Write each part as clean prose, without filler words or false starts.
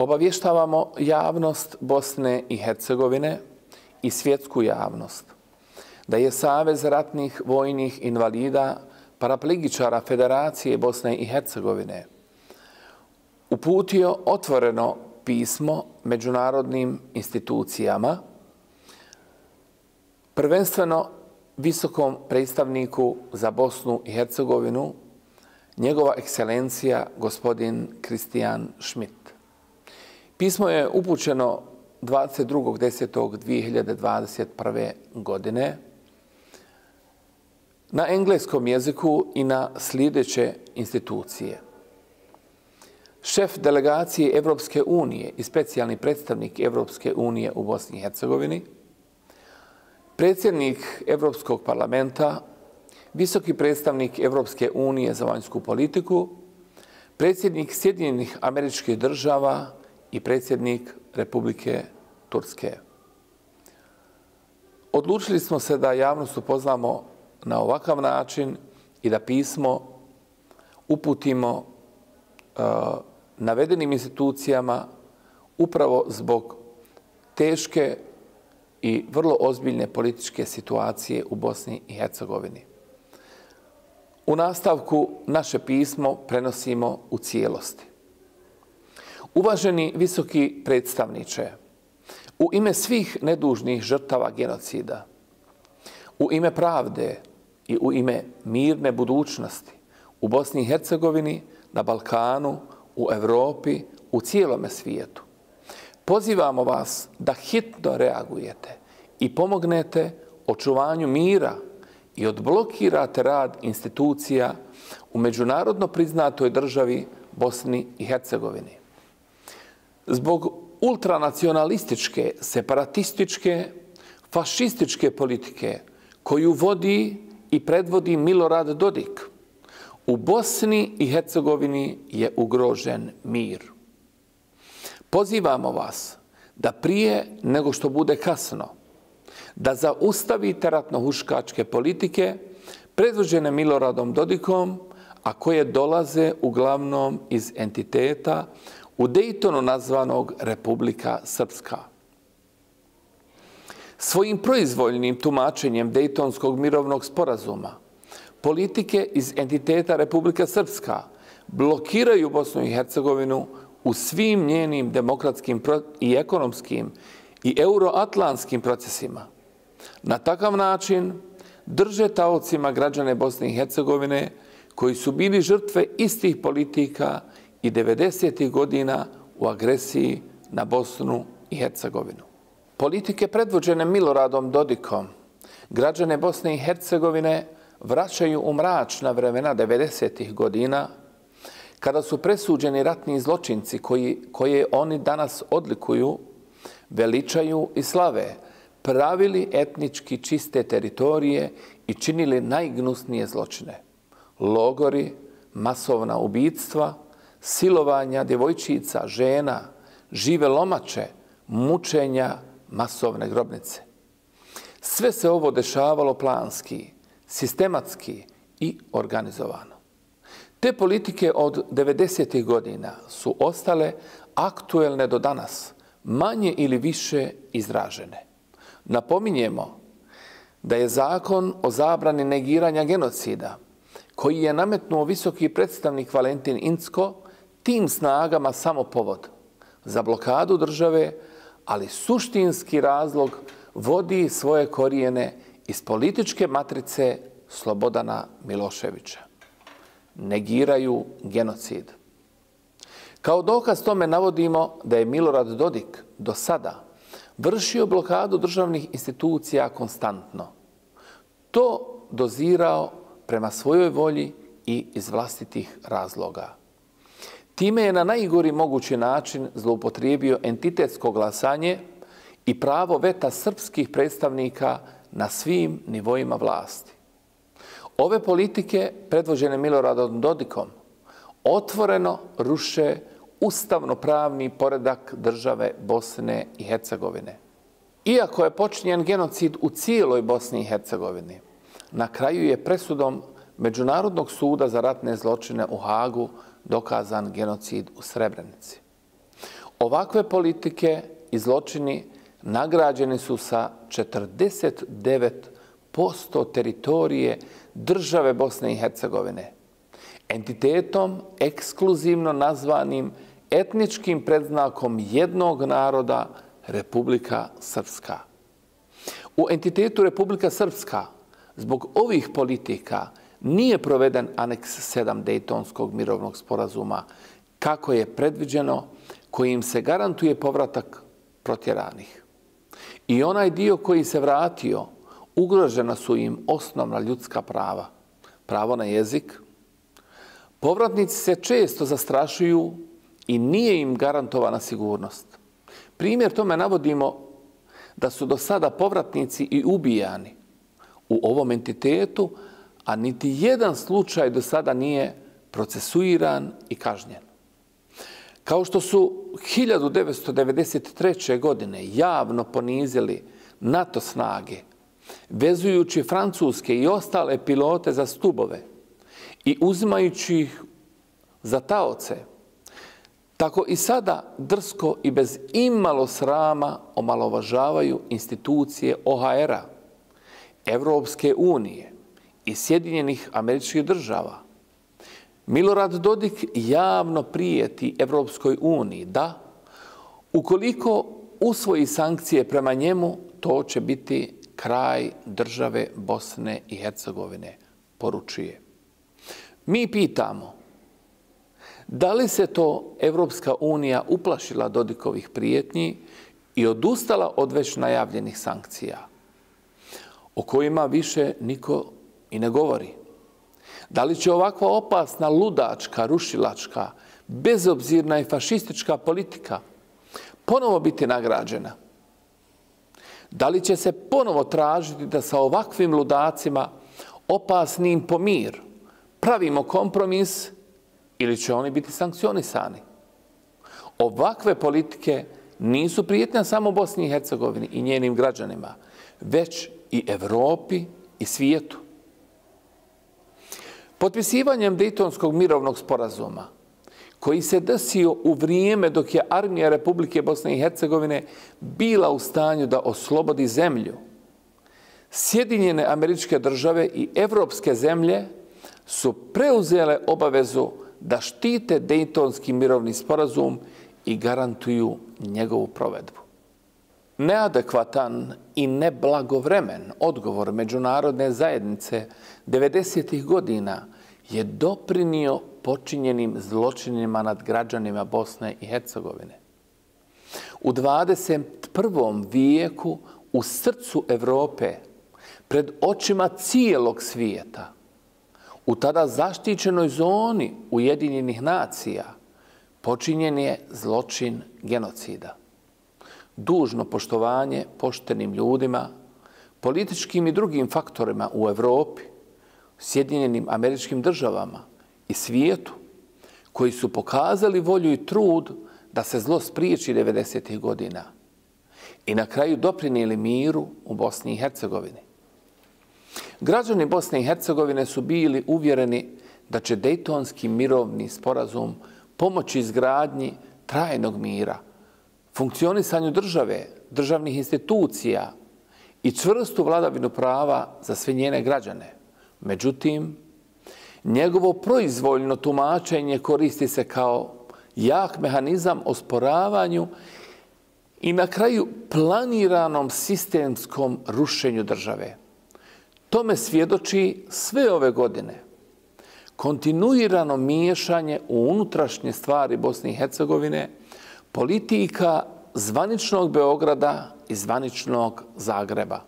Obavještavamo javnost Bosne i Hercegovine i svjetsku javnost da je Savez ratnih vojnih invalida paraplegičara Federacije Bosne i Hercegovine uputio otvoreno pismo međunarodnim institucijama, prvenstveno visokom predstavniku za Bosnu i Hercegovinu, njegova ekscelencija gospodin Kristijan Schmidt. Pismo je upućeno 22.10.2021. godine na engleskom jeziku i na sljedeće institucije. Šef delegacije Evropske unije i specijalni predstavnik Evropske unije u Bosni i Hercegovini, predsjednik Evropskog parlamenta, visoki predstavnik Evropske unije za vanjsku politiku, predsjednik Sjedinjenih Američkih Država i predsjednik Republike Turske. Odlučili smo se da javnost upoznamo na ovakav način i da pismo uputimo navedenim institucijama upravo zbog teške i vrlo ozbiljne političke situacije u Bosni i Hercegovini. U nastavku naše pismo prenosimo u cijelosti. Uvaženi visoki predstavniče, u ime svih nedužnih žrtava genocida, u ime pravde i u ime mirne budućnosti u Bosni i Hercegovini, na Balkanu, u Evropi, u cijelome svijetu, pozivamo vas da hitno reagujete i pomognete očuvanju mira i odblokirate rad institucija u međunarodno priznatoj državi Bosni i Hercegovini. Zbog ultranacionalističke, separatističke, fašističke politike koju vodi i predvodi Milorad Dodik, u Bosni i Hercegovini je ugrožen mir. Pozivamo vas da prije nego što bude kasno, da zaustavite ratnohuškačke politike predvođene Miloradom Dodikom, a koje dolaze uglavnom iz entiteta u Dejtonu nazvanog Republika Srpska. Svojim proizvoljnim tumačenjem Dejtonskog mirovnog sporazuma, politike iz entiteta Republika Srpska blokiraju Bosnu i Hercegovinu u svim njenim demokratskim i ekonomskim i euroatlantskim procesima. Na takav način drže taocima građane Bosne i Hercegovine koji su bili žrtve istih politika i 90. godina u agresiji na Bosnu i Hercegovinu. Politike predvođene Miloradom Dodikom građane Bosne i Hercegovine vraćaju u mračna vremena 90. godina, kada su presuđeni ratni zločinci koje oni danas odlikuju, veličaju i slave, pravili etnički čiste teritorije i činili najgnusnije zločine. Logori, masovna ubijstva, silovanja djevojčica, žena, žive lomače, mučenja, masovne grobnice. Sve se ovo dešavalo planski, sistematski i organizovano. Te politike od 90. godina su ostale aktuelne do danas, manje ili više izražene. Napominjemo da je zakon o zabrani negiranja genocida, koji je nametnuo visoki predstavnik Valentin Incko, tim snagama samo povod za blokadu države, ali suštinski razlog vodi svoje korijene iz političke matrice Slobodana Miloševića. Negiraju genocid. Kao dokaz tome navodimo da je Milorad Dodik do sada vršio blokadu državnih institucija konstantno. To dozirao prema svojoj volji i iz vlastitih razloga. Time je na najgori mogući način zloupotrijebio entitetsko glasanje i pravo veta srpskih predstavnika na svim nivoima vlasti. Ove politike, predvođene Miloradom Dodikom, otvoreno ruše ustavno-pravni poredak države Bosne i Hercegovine. Iako je počinjen genocid u cijeloj Bosni i Hercegovini, na kraju je presudom Međunarodnog suda za ratne zločine u Hagu dokazan genocid u Srebrenici. Ovakve politike i zločini nagrađeni su sa 49% teritorije države Bosne i Hercegovine, entitetom ekskluzivno nazvanim etničkim predznakom jednog naroda Republika Srpska. U entitetu Republika Srpska zbog ovih politika nije proveden aneks 7 Dejtonskog mirovnog sporazuma kako je predviđeno, kojim se garantuje povratak protjeranih. I onaj dio koji se vratio, ugrožena su im osnovna ljudska prava, pravo na jezik. Povratnici se često zastrašuju i nije im garantovana sigurnost. Primjer tome navodimo da su do sada povratnici i ubijani u ovom entitetu, a niti jedan slučaj do sada nije procesuiran i kažnjen. Kao što su 1993. godine javno ponizili NATO snage, vezujući francuske i ostale pilote za stubove i uzimajući ih za taoce, tako i sada drsko i bez imalo srama omalovažavaju institucije OHR-a, Evropske unije i Sjedinjenih Američkih Država. Milorad Dodik javno prijeti Evropskoj uniji da, ukoliko usvoji sankcije prema njemu, to će biti kraj države Bosne i Hercegovine, poručuje. Mi pitamo, da li se to Evropska unija uplašila Dodikovih prijetnji i odustala od već najavljenih sankcija, o kojima više niko i ne govori? Da li će ovakva opasna, ludačka, rušilačka, bezobzirna i fašistička politika ponovo biti nagrađena? Da li će se ponovo tražiti da sa ovakvim ludacima, opasnim po mir, pravimo kompromis ili će oni biti sankcionisani? Ovakve politike nisu prijetnja samo Bosni i Hercegovini i njenim građanima, već i Evropi i svijetu. Potpisivanjem Dejtonskog mirovnog sporazuma, koji se desio u vrijeme dok je armija Republike Bosne i Hercegovine bila u stanju da oslobodi zemlju, Sjedinjene Američke Države i evropske zemlje su preuzele obavezu da štite Dejtonski mirovni sporazum i garantuju njegovu provedbu. Neadekvatan i neblagovremen odgovor međunarodne zajednice 90. godina je doprinio počinjenim zločinima nad građanima Bosne i Hercegovine. U 21. vijeku, u srcu Evrope, pred očima cijelog svijeta, u tada zaštićenoj zoni Ujedinjenih nacija, počinjen je zločin genocida. Dužno poštovanje poštenim ljudima, političkim i drugim faktorima u Evropi, Sjedinjenim Američkim Državama i svijetu, koji su pokazali volju i trud da se zlo spriječi 90. godina i na kraju doprinijeli miru u Bosni i Hercegovini. Građani Bosne i Hercegovine su bili uvjereni da će Dejtonski mirovni sporazum pomoći izgradnji trajnog mira, funkcionisanju države, državnih institucija i čvrstu vladavinu prava za sve njene građane. Međutim, njegovo proizvoljno tumačenje koristi se kao jak mehanizam osporavanju i na kraju planiranom sistemskom rušenju države. Tome svjedoči sve ove godine kontinuirano miješanje u unutrašnje stvari Bosne i Hercegovine, politika zvaničnog Beograda i zvaničnog Zagreba.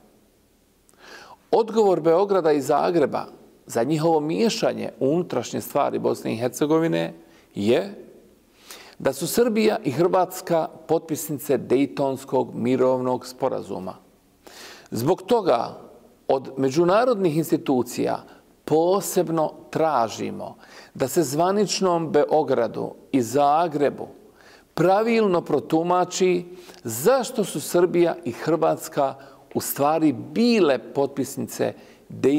Odgovor Beograda i Zagreba za njihovo miješanje u unutrašnje stvari Bosne i Hercegovine je da su Srbija i Hrvatska potpisnice Dejtonskog mirovnog sporazuma. Zbog toga od međunarodnih institucija posebno tražimo da se zvaničnom Beogradu i Zagrebu pravilno protumači zašto su Srbija i Hrvatska u stvari bile potpisnice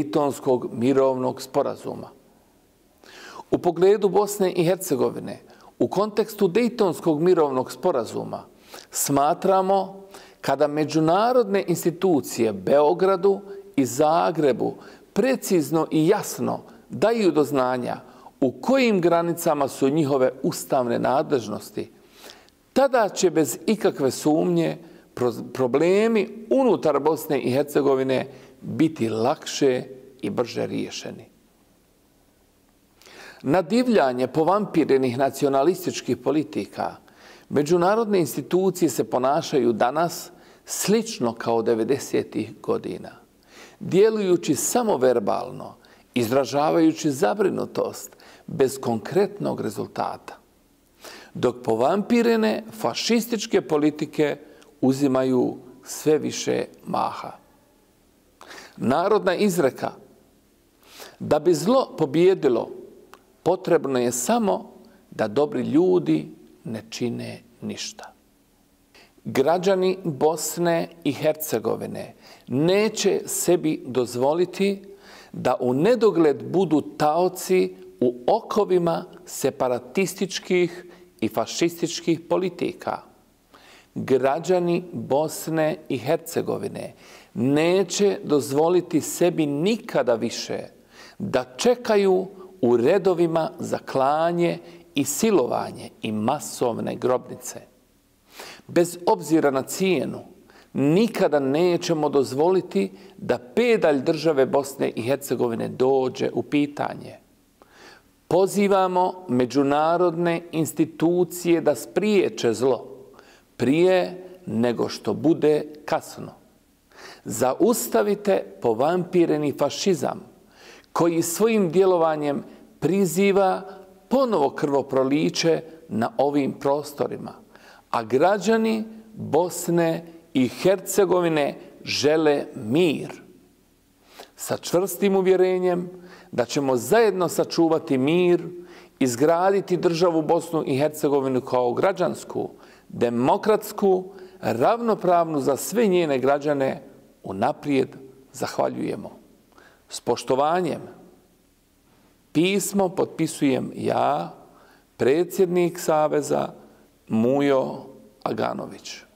Dejtonskog mirovnog sporazuma. U pogledu Bosne i Hercegovine, U kontekstu Dejtonskog mirovnog sporazuma smatramo kada međunarodne institucije Beogradu i Zagrebu precizno i jasno daju do znanja u kojim granicama su njihove ustavne nadležnosti, tada će bez ikakve sumnje problemi unutar Bosne i Hercegovine biti lakše i brže riješeni. Na divljanje povampirenih nacionalističkih politika međunarodne institucije se ponašaju danas slično kao 90-ih godina, djelujući samo verbalno, izražavajući zabrinutost bez konkretnog rezultata, dok povampirene fašističke politike uzimaju sve više maha. Narodna izreka: da bi zlo pobijedilo, potrebno je samo da dobri ljudi ne čine ništa. Građani Bosne i Hercegovine neće sebi dozvoliti da u nedogled budu taoci u okovima separatističkih i fašističkih politika. Građani Bosne i Hercegovine neće dozvoliti sebi nikada više da čekaju u redovima za klanje i silovanje i masovne grobnice. Bez obzira na cijenu, nikada nećemo dozvoliti da pedalj države Bosne i Hercegovine dođe u pitanje. Pozivamo međunarodne institucije da spriječe zlo prije nego što bude kasno. Zaustavite povampireni fašizam koji svojim djelovanjem priziva ponovo krvoproliće na ovim prostorima, a građani Bosne i Hercegovine žele mir. Sa čvrstim uvjerenjem da ćemo zajedno sačuvati mir, izgraditi državu Bosnu i Hercegovinu kao građansku, demokratsku, ravnopravnu za sve njene građane, unaprijed zahvaljujemo. S poštovanjem, pismo potpisujem ja, predsjednik Saveza Mujo Aganović.